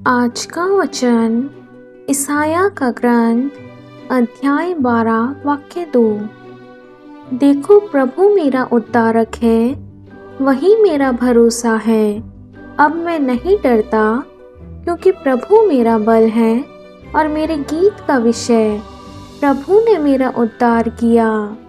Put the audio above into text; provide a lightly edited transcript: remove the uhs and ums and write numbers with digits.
आज का वचन यशायाह का ग्रंथ अध्याय 12 वाक्य 2। देखो, प्रभु मेरा उद्धारक है, वही मेरा भरोसा है। अब मैं नहीं डरता, क्योंकि प्रभु मेरा बल है और मेरे गीत का विषय। प्रभु ने मेरा उद्धार किया।